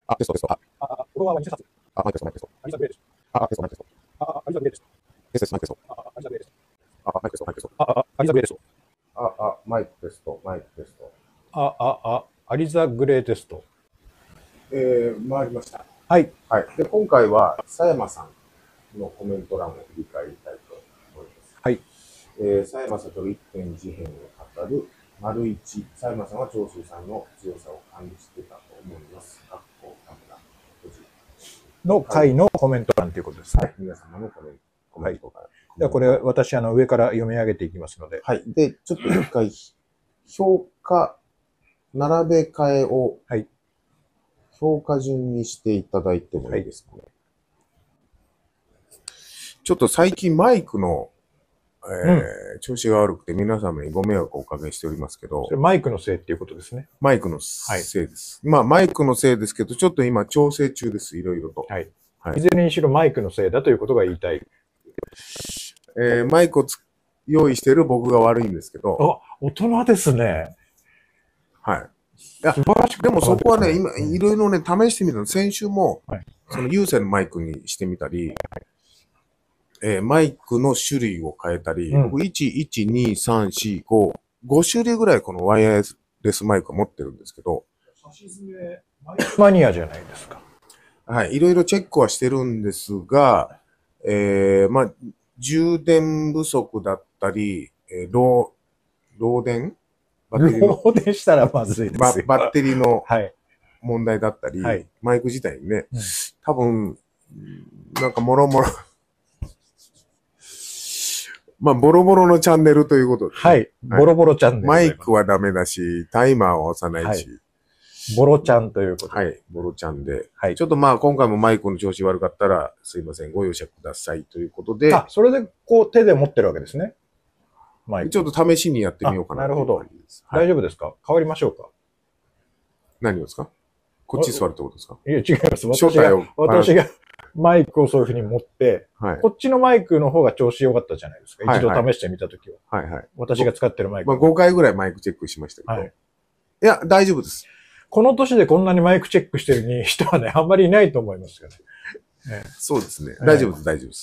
あ、テスト、テスト。あ、 フォロワーは20冊。 マイクテスト、マイクテスト。 アリザグレーでしあ、テスト、マイクテスト。 た。アリザグレーでしテスト、マイクテスト。 た。アリザグレーでしあ、マイクテスト、マイクテスト。 た。アリザグレーでしマイクテスト、マイクテスト。 た。アリザグレーテスト。 回りました。 はい。 はい。で、今回は、佐山さんのコメント欄を振り返りたいと思います。 はい。 佐山悟一点事変を語る、丸一、佐山さんは長州さんの強さを感じてたと思います。 の回のコメント欄ということですね。 はい。皆様のコメントから。 ではこれ、私、上から読み上げていきますので。 はい。で、ちょっと一回、評価、並べ替えを、 はい。 評価順にしていただいてもいいですかね。はい、ちょっと最近マイクの、調子が悪くて皆様にご迷惑をおかけしておりますけど。 それマイクのせいっていうことですね。 マイクのせいです。はい、まあ、マイクのせいですけど、ちょっと今調整中です。いろいろと。 はい。 はい。 いずれにしろマイクのせいだということが言いたい。 マイクを用意している僕が悪いんですけど。 あ、大人ですね。 はい。いや、素晴らしくでもそこはね、今、いろいろね、試してみたの。先週も、はい、その有線のマイクにしてみたり、マイクの種類を変えたり、僕、1、1、2、3、4、5、5種類ぐらいこのワイヤレスマイクを持ってるんですけど。 マニアじゃないですか。 はい。いろいろチェックはしてるんですが、まあ、充電不足だったり、漏電漏電したらまずいですよ。 バッテリーの問題だったり、はい、マイク自体にね、多分、なんかもろもろ、まあ、ボロボロのチャンネルということで、ね。 はい。ボロボロチャンネル。 マイクはダメだし、タイマーは押さないし。はい、 ボロちゃんということで。 はい。ボロちゃんで。はい。ちょっとまあ、今回もマイクの調子悪かったら、すいません。ご容赦ください。ということで。 あ、それでこう手で持ってるわけですね。 マイク。ちょっと試しにやってみようかな。 なるほど。はい、大丈夫ですか？変わりましょうか？ 何をですか？こっち座るってことですか？ いや、違います。私がマイクをそういうふうに持って、はい、こっちのマイクの方が調子良かったじゃないですか。一度試してみたときは。はいはい。私が使ってるマイク。 まあ、5回ぐらいマイクチェックしましたけど。はい、いや、大丈夫です。 この年でこんなにマイクチェックしてる人はね、あんまりいないと思いますよね。 そうですね。大丈夫です、大丈夫です。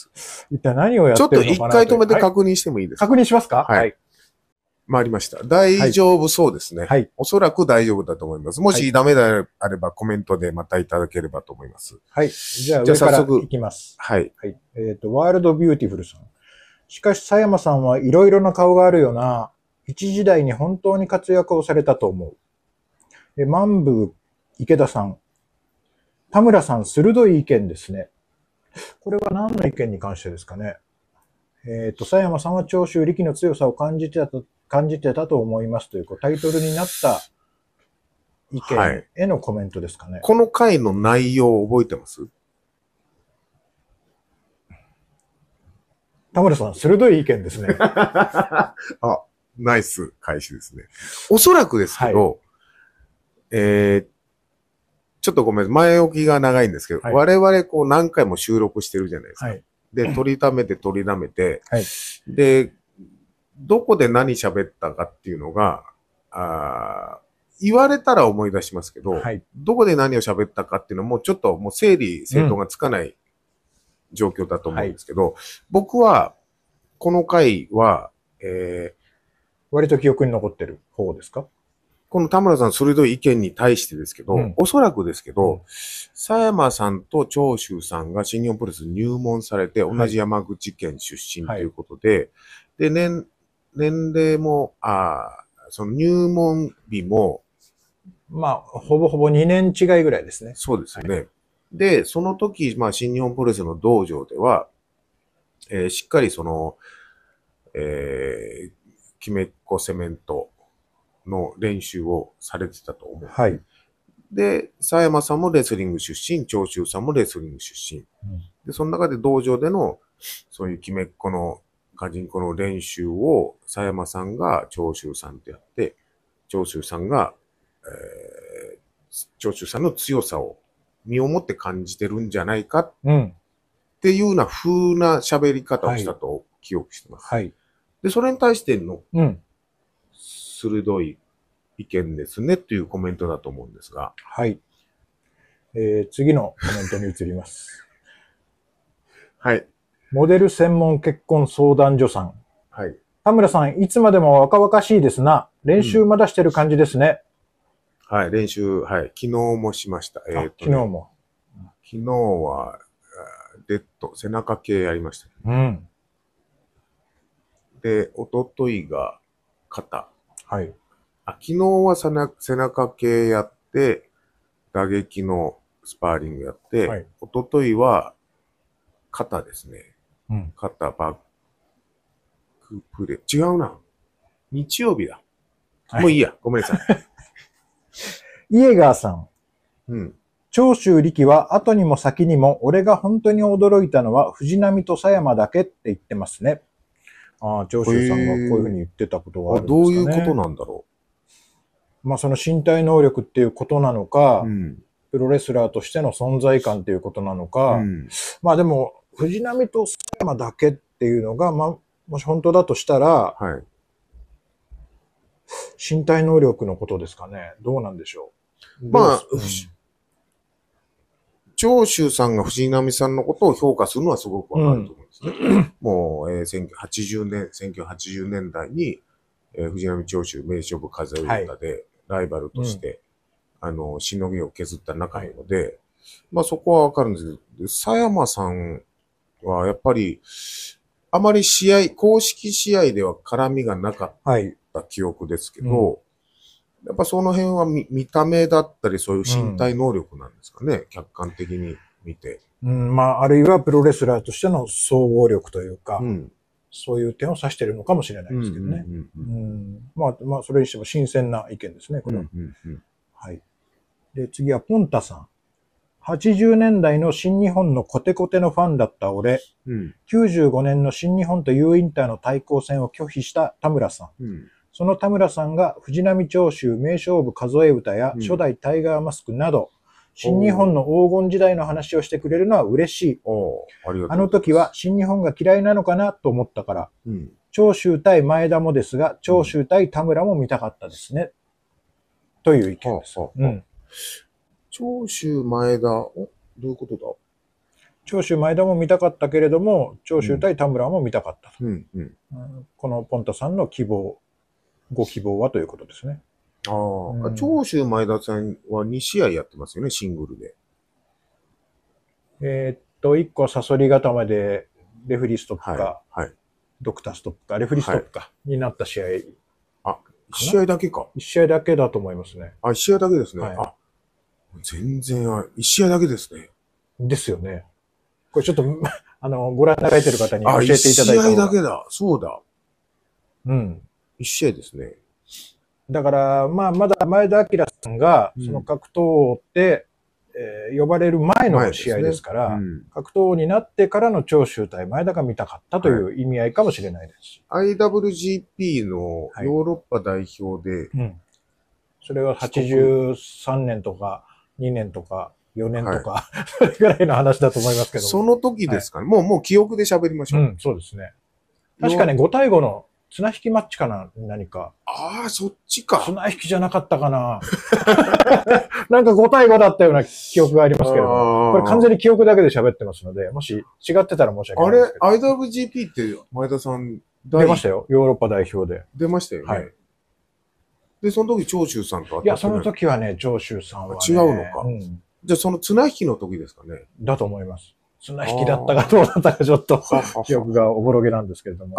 一体何をやってるのかな。 ちょっと一回止めて確認してもいいですか？ 確認しますか？ はい。回りました。大丈夫そうですね。はい。おそらく大丈夫だと思います。もしダメであればコメントでまたいただければと思います。 はい。じゃあ上からいきます。 はい。 はい。ワールドビューティフルさん。しかし、佐山さんはいろいろな顔があるよな。一時代に本当に活躍をされたと思う。万部池田さん。田村さん、鋭い意見ですね。これは何の意見に関してですかね。佐山さんは長州力の強さを感じてたと思いますというタイトルになった意見へのコメントですかね。はい、 この回の内容を覚えてます？ 田村さん、鋭い意見ですね。 あ、ナイス開始ですね。おそらくですけど、はい、ちょっとごめん、前置きが長いんですけど、はい、我々こう何回も収録してるじゃないですか。はい、で、取りためて、はい、で、どこで何喋ったかっていうのが、言われたら思い出しますけど、はい、どこで何を喋ったかっていうのもちょっともう整理整頓がつかない状況だと思うんですけど、はい、僕は、この回は、 割と記憶に残ってる方ですか？ この田村さん鋭い意見に対してですけど、おそらくですけど、佐山さんと長州さんが新日本プロレスに入門されて、同じ山口県出身ということで、で、年齢も、その入門日も、 まあ、ほぼほぼ2年違いぐらいですね。 そうですよね。はい、で、その時、まあ、新日本プロレスの道場では、しっかりその、きめっこセメントの練習をされてたと思う。はい。で、佐山さんもレスリング出身、長州さんもレスリング出身。で、その中で道場での、そういうきめっこの、ガチンコの練習を、佐山さんが長州さんとやって、長州さんが、長州さんの強さを身をもって感じてるんじゃないかっていうような風な喋り方をしたと記憶してます。はい。で、それに対しての、鋭い意見ですねっていうコメントだと思うんですが。 はい。 次のコメントに移ります。 はい。 モデル専門結婚相談所さん。 はい。 田村さん、いつまでも若々しいですな。練習まだしてる感じですね。 はい、練習、はい。昨日もしました。 昨日も。 昨日は、デッド、背中系やりました。 うん。 で、一昨日が肩。 はい。 昨日は背中系やって、打撃のスパーリングやって、はい、一昨日は肩ですね。 うん。 肩、バックプレー。違うな。日曜日だ。はい、もういいや。ごめんなさい。 イエガーさん。 うん。 長州力は後にも先にも俺が本当に驚いたのは藤波と佐山だけって言ってますね。ああ、長州さんがこういうふうに言ってたことがあるんですかね。 どういうことなんだろう。まあその身体能力っていうことなのか、 うん、 プロレスラーとしての存在感っていうことなのか、うん、まあでも藤波と佐山だけっていうのが、まあもし本当だとしたら、 はい、 身体能力のことですかね。どうなんでしょう。 まあ、長州さんが藤波さんのことを評価するのはすごくわかると思うんですね。うん、もう、1980年代に、藤波長州名勝負風歌でライバルとして、しのぎを削った仲なので、まあそこはわかるんですけど、佐山さんはやっぱり、あまり公式試合では絡みがなかった記憶ですけど、やっぱその辺は見た目だったり、そういう身体能力なんですかね、客観的に見て。 まあ、あるいはプロレスラーとしての総合力というか、そういう点を指しているのかもしれないですけどね。まあ、それにしても新鮮な意見ですね、これは。はい。で、次はポンタさん。80年代の新日本のコテコテのファンだった俺、95年の新日本と U インターの対抗戦を拒否した田村さん。その田村さんが藤波長州名勝負数え歌や初代タイガーマスクなど、新日本の黄金時代の話をしてくれるのは嬉しい。あの時は新日本が嫌いなのかなと思ったから、長州対前田もですが、長州対田村も見たかったですね。という意見です。 長州前田、どういうことだ？ 長州前田も見たかったけれども、長州対田村も見たかったと。このポンタさんのご希望はということですね。 長州前田さんは2試合やってますよね、シングルで。1個はサソリ固めで、レフリーストップか、ドクターストップか、レフリーストップか、になった試合。 1試合だけか。 1試合だけだと思いますね。 1試合だけですね。全然、1試合だけですね。 ですよね。これちょっと、ご覧いただいている方に教えていただいた。1 試合だけだ。そうだ。 うん。 1試合ですね。 だから、まあ、まだ前田明さんが、その格闘王って、呼ばれる前の試合ですから、格闘王になってからの長州対前田が見たかったという意味合いかもしれないです。 IWGP のヨーロッパ代表で、 それは83年とか2年とか4年とか、それぐらいの話だと思いますけど。 その時ですかね。もう記憶で喋りましょう。 そうですね。確かね、5対5の綱引きマッチかな、何か。 そっちか。 綱引きじゃなかったかな。なんか5対5だったような記憶がありますけれども、これ完全に記憶だけで喋ってますので、もし違ってたら申し訳ないですけど。 IWGP って前田さん出ましたよ。ヨーロッパ代表で。 出ましたよね。はい。で、その時長州さんと会った。 いや、その時はね、長州さんは、 違うのか。じゃあその綱引きの時ですかね。 だと思います。綱引きだったかどうだったかちょっと記憶がおぼろげなんですけれども。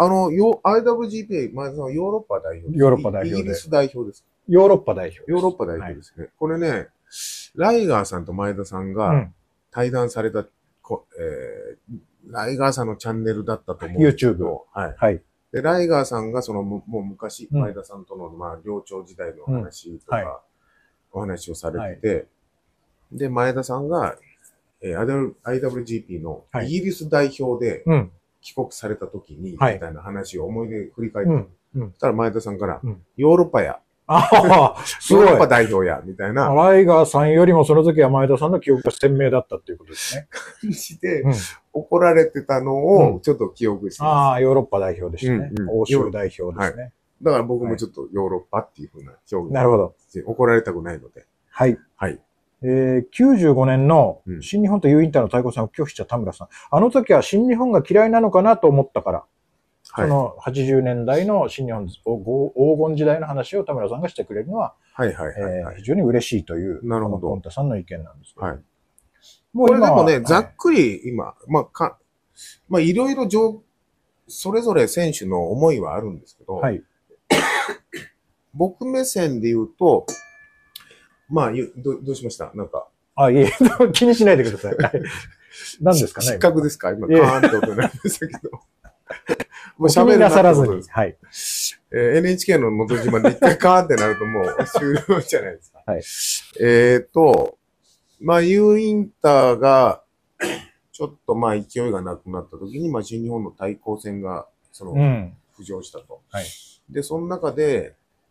IWGP、前田さんはヨーロッパ代表。 ヨーロッパ代表で。 イギリス代表ですか？ ヨーロッパ代表。 ヨーロッパ代表ですね。これね、ライガーさんと前田さんが対談された、ライガーさんのチャンネルだったと思うんですけど、 YouTube。 で、ライガーさんがもう昔、前田さんとの、寮長時代の話とか、お話をされてて、で、前田さんが、IWGP のイギリス代表で帰国された時に、みたいな話を思い出振り返って、そしたら前田さんから、ヨーロッパや。 すごい。 ヨーロッパ代表や、みたいな。 ライガーさんよりもその時は前田さんの記憶が鮮明だったっていうことですね。 感じで、怒られてたのをちょっと記憶してます。 ヨーロッパ代表でしたね。欧州代表ですね。 だから僕もちょっとヨーロッパっていうふうな表現。 なるほど。 怒られたくないので。 はい。 はい。 95年のうん新日本と U インターの対抗戦を拒否した田村さん。あの時は新日本が嫌いなのかなと思ったから、 はい。 その80年代の新日本黄金時代の話を田村さんがしてくれるのは、 はいはいはいはい。 非常に嬉しいという、 なるほどこのポンタさんの意見なんですけど。 はい。 もうこれで今はもね、ざっくり今、まあいろいろそれぞれ選手の思いはあるんですけど、 はい。 僕目線で言うと、まあ、どうしましたなんか。 あ、いえ、気にしないでください。はい。何ですかね。 失格ですか今、カいえーンって音になりましたけど。もお気になさらずに。 ってことですはい。 NHK ののど自慢で一回カーンってなるともう終了じゃないですか。 はい。 まあ、U インターが、ちょっとまあ勢いがなくなった時に、まあ新日本の対抗戦が、浮上したと。 はい。 で、その中で、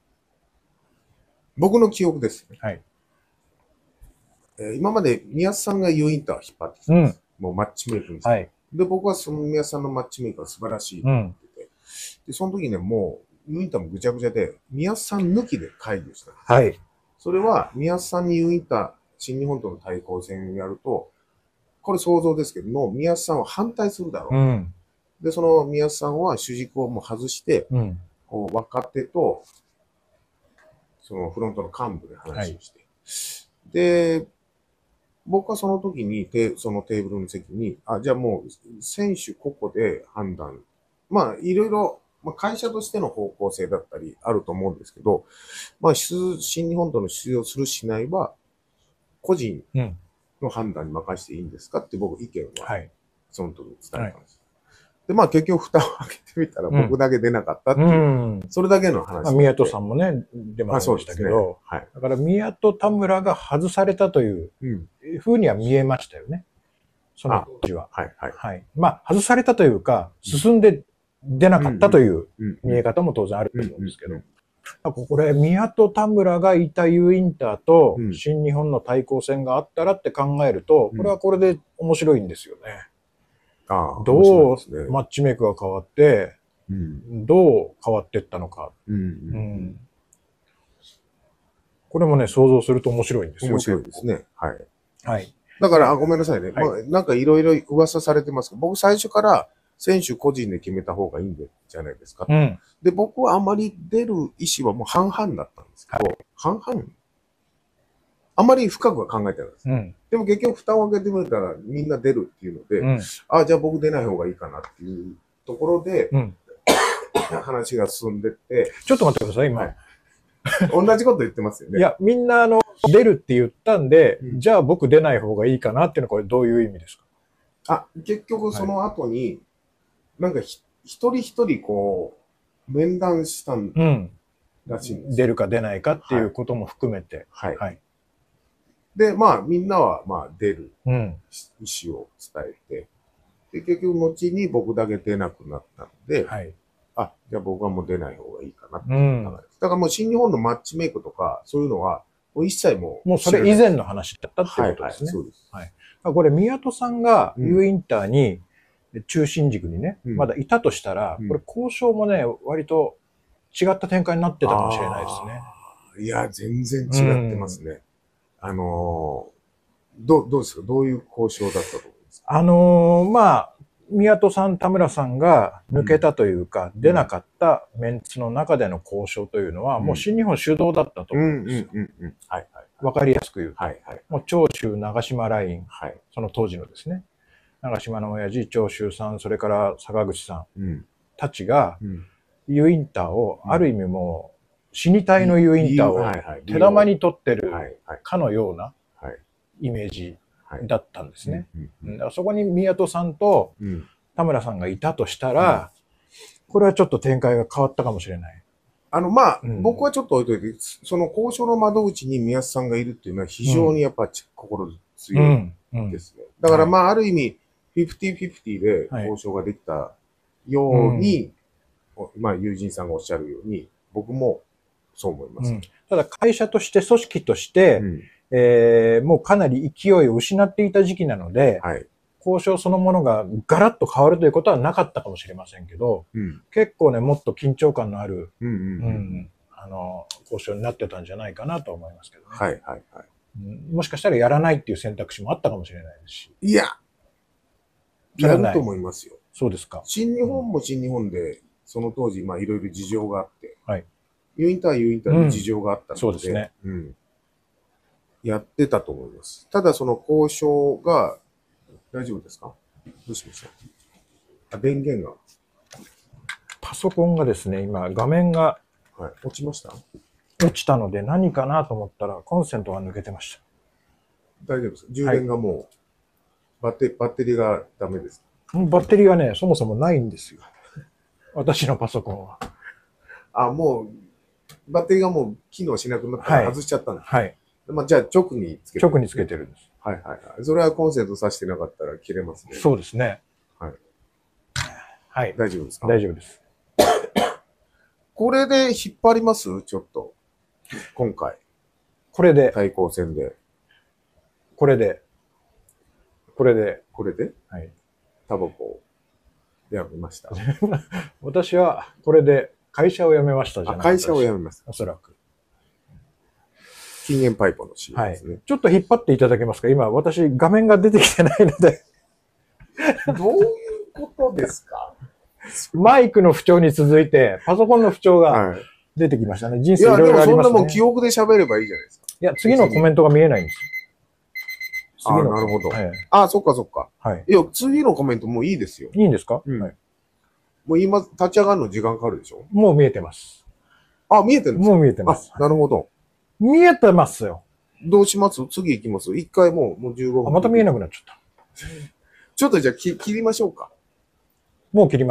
僕の記憶ですね。 はい。 今まで宮津さんが U インターを引っ張ってきたんです。もうマッチメイクにして。 はい。 で、僕はその宮津さんのマッチメイクが素晴らしいと思ってて。で、その時ね、もう U インターもぐちゃぐちゃで、宮津さん抜きで会議をしたんです。 はい。 それは宮津さんに U インター、新日本との対抗戦をやると、これ想像ですけども、宮津さんは反対するだろう。で、その宮津さんは主軸をもう外して、こう若手と、そのフロントの幹部で話をして。で、僕はその時にそのテーブルの席に、じゃあもう選手個々で判断。まあいろいろ、まあ、会社としての方向性だったりあると思うんですけど、まあ新日本との出場するしないは、個人の判断に任せていいんですかって僕意見は、その時に伝えたんです。で、まあ結局蓋を開けてみたら僕だけ出なかったっていう、それだけの話。 宮戸さんもね、出ましたけど、だから宮戸田村が外されたというふうには見えましたよね。その当時は。まあ外されたというか、進んで出なかったという見え方も当然あると思うんですけど。これ、宮戸田村がいた U インターと新日本の対抗戦があったらって考えると、これはこれで面白いんですよね。どうマッチメイクが変わって、どう変わっていったのか。これもね、想像すると面白いんですよ。 面白いですね。はい。 はい。 だから、ごめんなさいね。まあ、なんかいろいろ噂されてますけど、僕最初から選手個人で決めた方がいいんじゃないですか。で、僕はあまり出る意思はもう半々だったんですけど、半々あまり深くは考えてないです。でも結局蓋を開けてみたらみんな出るっていうので、じゃあ僕出ない方がいいかなっていうところで、話が進んでって。 ちょっと待ってください、今。 同じこと言ってますよね。 いや、みんな出るって言ったんで、じゃあ僕出ない方がいいかなっていうのはこれどういう意味ですか？ 結局その後に、なんか一人一人こう、面談したんらしいんです。 出るか出ないかっていうことも含めて。 で、まあみんなはまあ出る意思を伝えて、で結局後に僕だけ出なくなったので、じゃあ僕はもう出ない方がいいかなっていう考えです。だからもう新日本のマッチメイクとかそういうのは、もう一切もうそれ以前の話だったっていうことですね。 そうです。 これ宮戸さんが U インターに中心軸にね、まだいたとしたら、これ交渉もね、割と違った展開になってたかもしれないですね。 いや、全然違ってますね。どうですか？どういう交渉だったと思いますか？ まあ、宮戸さん、田村さんが抜けたというか、出なかったメンツの中での交渉というのは、もう新日本主導だったと思うんですよ。わかりやすく言うと。もう長州長島ライン、その当時のですね、長島の親父、長州さん、それから坂口さんたちが、U インターを、ある意味もう、死に体の U インターを手玉に取ってるかのようなイメージだったんですね。そこに宮戸さんと田村さんがいたとしたら、これはちょっと展開が変わったかもしれない。 僕はちょっと置いといて、その交渉の窓口に宮津さんがいるっていうのは非常にやっぱ心強いですね。だからまあある意味、50-50で交渉ができたように、まあ友人さんがおっしゃるように、僕もそう思います。 ただ会社として、組織として、もうかなり勢いを失っていた時期なので、交渉そのものがガラッと変わるということはなかったかもしれませんけど、結構ね、もっと緊張感のある、交渉になってたんじゃないかなと思いますけどね。 もしかしたらやらないっていう選択肢もあったかもしれないですし。 いや、 それはないやると思いますよ。 そうですか。 新日本も新日本で、その当時、まあいろいろ事情があって、 はい。 ユーインターはユーインターで事情があったので、 そうですね。 うん。やってたと思います。ただその交渉が、大丈夫ですか？どうしました？電源が。 パソコンがですね、今画面がはい。落ちました？ 落ちたので何かなと思ったらコンセントが抜けてました。 大丈夫です。充電がもう、バッテリーがダメです。 バッテリーはね、そもそもないんですよ。私のパソコンは。 あ、もう、バッテリーがもう機能しなくなったら外しちゃったんです。 はい。 まあ、じゃあ直につけてる、 直につけてるんです。 はいはいはい。それはコンセント挿してなかったら切れますね。 そうですね。 はい。 はい。 大丈夫ですか？ 大丈夫です。 これで引っ張りますちょっと。今回。 これで。 対抗戦で。 これで。これで。 これではい。 タバコをやめました。 私はこれで会社を辞めましたじゃないですか。 会社を辞めました。 おそらく。 禁煙パイプの CM ですね、 はい。ちょっと引っ張っていただけますか？今、私、画面が出てきてないので。 どういうことですか？ マイクの不調に続いて、パソコンの不調が出てきましたね。人生いろいろありますね。 いや、でもそんなもん記憶で喋ればいいじゃないですか。 いや、次のコメントが見えないんですよ。 あ、なるほど。 はい、 あ、そっかそっか。 はい。 いや、次のコメントもういいですよ。 いいんですか？ うん。 はい、 もう今、立ち上がるの時間かかるでしょ？ もう見えてます。 あ、見えてるんですか？ もう見えてます。 あ、なるほど。 見えてますよ。 どうします？次行きます？一回もう15分。 あ、また見えなくなっちゃった。 ちょっとじゃあ切りましょうか。 もう切ります？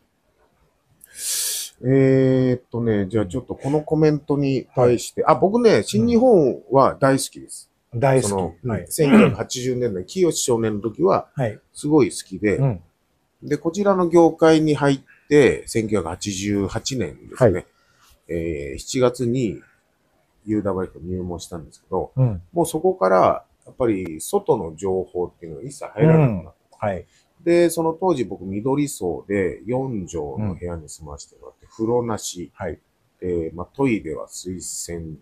じゃあちょっとこのコメントに対して、僕ね、新日本は大好きです。 大好き。 はい、1980年代、清志少年の時は、すごい好きで、で、こちらの業界に入って、1988年ですね、7月に UWF 入門したんですけど、もうそこから、やっぱり外の情報っていうのが一切入らなくなった。で、その当時僕、緑荘で4畳の部屋に住まわせてもらって、風呂なし、まあ、トイレは水洗、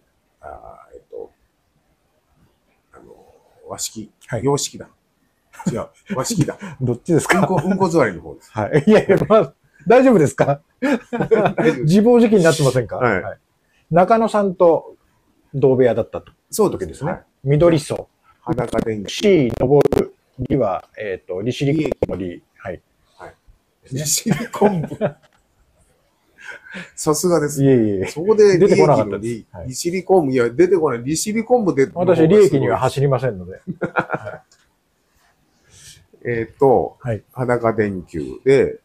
和式、洋式だ。違う、和式だ。 どっちですか？ うんこ座りの方です。 はい。いやいや、まあ、大丈夫ですか？自暴自棄になってませんか？ はい。 中野さんと同部屋だったと。 そうですね。 緑荘。 裸電気。 C、登る。利は、利尻昆布の利。はい。 利尻昆布。さすがです。 いえいえ。 そこで出てこなかったです。 利尻昆布、いや、出てこない。利尻昆布で。 私、利益には走りませんので。 裸電球で、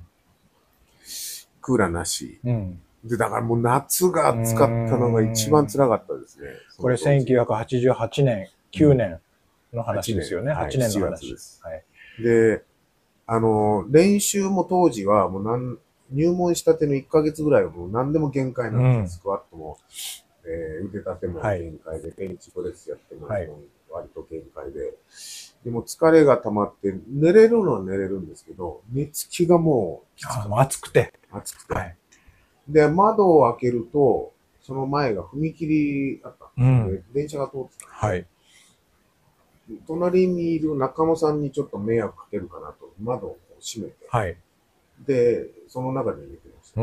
クーラーなし。で、だからもう夏が暑かったのが一番辛かったですね。 これ1988年、9年の話ですよね。8年の話です。 で、練習も当時はもう入門したての1ヶ月ぐらいはもう何でも限界なんです。スクワットも、腕立ても限界で、ベンチプレスやっても割と限界で。でも疲れが溜まって寝れるのは寝れるんですけど、寝つきがもう暑くて。 で、窓を開けると、その前が踏切あったんで、電車が通ってたんで、隣にいる仲間さんにちょっと迷惑かけるかなと、窓を閉めて、で、その中で寝てました。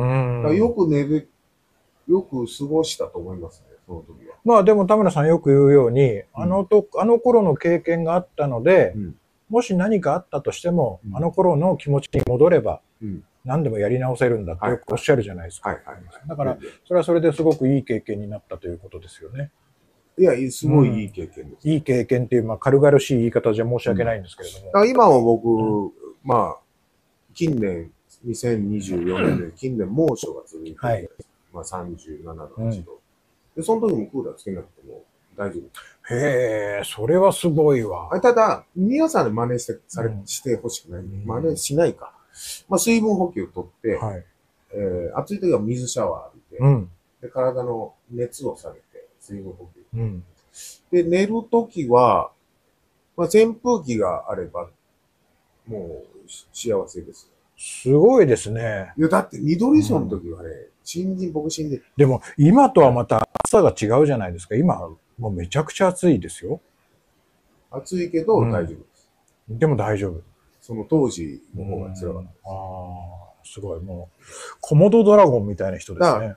よく過ごしたと思いますね、その時は。 まあでも田村さんよく言うように、あの頃の経験があったので、もし何かあったとしても、あの頃の気持ちに戻れば、何でもやり直せるんだってよくおっしゃるじゃないですか。だから、それはそれですごくいい経験になったということですよね。 いや、すごいいい経験です。 いい経験っていう、まあ軽々しい言い方じゃ申し訳ないんですけれども。 今は僕、まあ、近年、2024年で近年猛暑が続いて、まあ37度、8度。で、その時もクーラーつけなくても大丈夫。 へえ、それはすごいわ。 ただ、皆さんで真似してほしくない。真似しないか。まあ、水分補給をとって、暑い時は水シャワー浴びて、で体の熱を下げて、水分補給。で、寝る時は、まあ、扇風機があれば、もう幸せです。 すごいですね。 いや、だって緑荘の時はね、僕死んで。 でも、今とはまた暑さが違うじゃないですか。今、 もうめちゃくちゃ暑いですよ。 暑いけど大丈夫です。 でも大丈夫。 その当時の方が辛かったです。 ああ、すごい。もう、コモドドラゴンみたいな人ですね。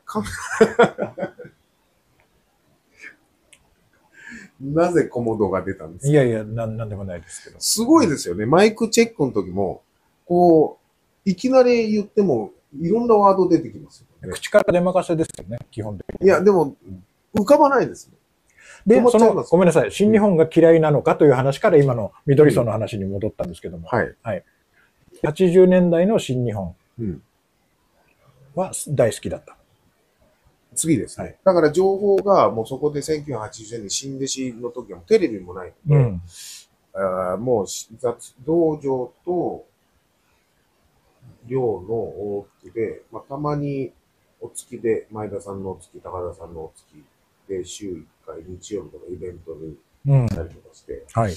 なぜコモドが出たんですか？ いやいや、なんでもないですけど。 すごいですよね。マイクチェックの時も、こう、いきなり言っても、いろんなワード出てきますよね。 口から出任せですよね、基本的に。 いや、でも、浮かばないですね。 で、ごめんなさい、新日本が嫌いなのかという話から今の緑荘の話に戻ったんですけども。 はい。 はい。80年代の新日本は大好きだった。 次ですね。だから情報がもうそこで1980年に新弟子の時はテレビもないので、もう道場と寮の往復で、まあ、たまにお月で、前田さんのお月、高田さんのお月で週1回日曜日とかイベントに行ったりとかして、 はい。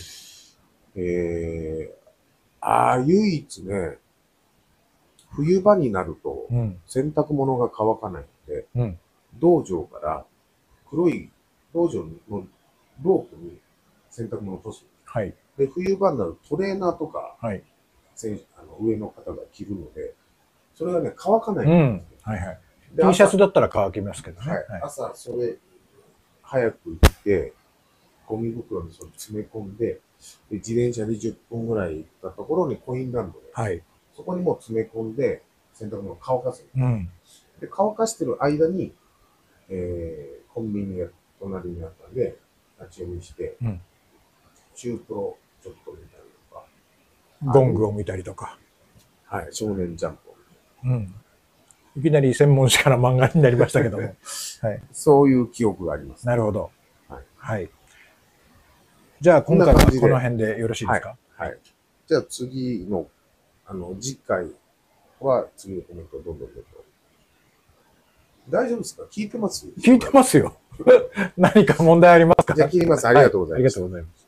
唯一ね、冬場になると洗濯物が乾かないので、道場から黒い道場のロープに洗濯物を干す。 はい。 で、冬場になるとトレーナーとか、 はい、 上の方が着るので、それがね、乾かないんですよ。 はいはい。T シャツだったら乾きますけどね。 はい。朝、それ、早く行って、ゴミ袋にそれ詰め込んで、自転車で10分ぐらい行ったところにコインランドで、はい、そこにもう詰め込んで、洗濯物を乾かす。で、乾かしてる間に、コンビニが隣にあったんで、立ち読みして、中プロちょっと見たりとか。 ゴングを見たりとか。 はい、少年ジャンプを見たり。いきなり専門誌から漫画になりましたけども。 はい、そういう記憶があります、 なるほど。はい。はい、じゃあ今回はこの辺でよろしいですか？ はい。じゃあ次の、次回は次のコメントをどんどん大丈夫ですか？聞いてます？ 聞いてますよ。何か問題ありますか？ じゃあ聞きます。ありがとうございます。 ありがとうございます。